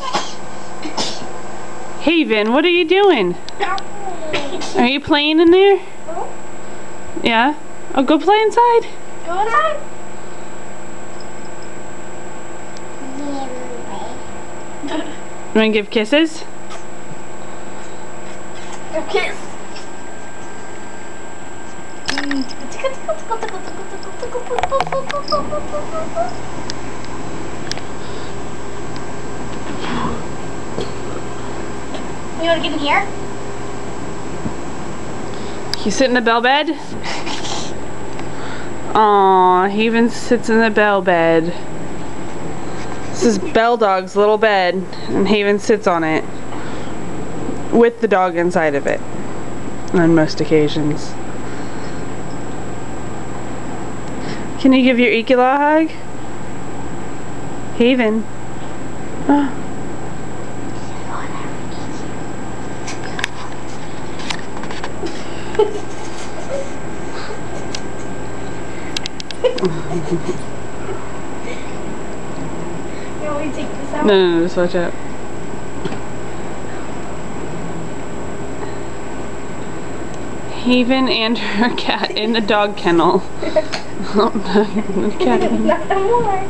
Haven, what are you doing? Are you playing in there? Yeah? Oh, go play inside. Go inside. You want to give kisses? Kiss. You want to get in here? You sit in the bell bed? Aww, he even sits in the bell bed. This is Bell Dog's little bed, and Haven sits on it with the dog inside of it on most occasions. Can you give your Ikila a hug? Haven. Oh. You want me to take this out? No, just watch out. Haven and her cat in the dog kennel. Cat. Not no more.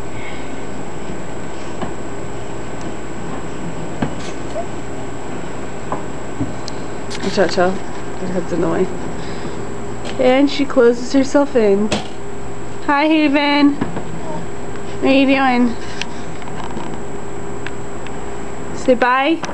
Watch out, child. Her head's in the way. And she closes herself in. Hi, Haven. What are you doing? Say bye.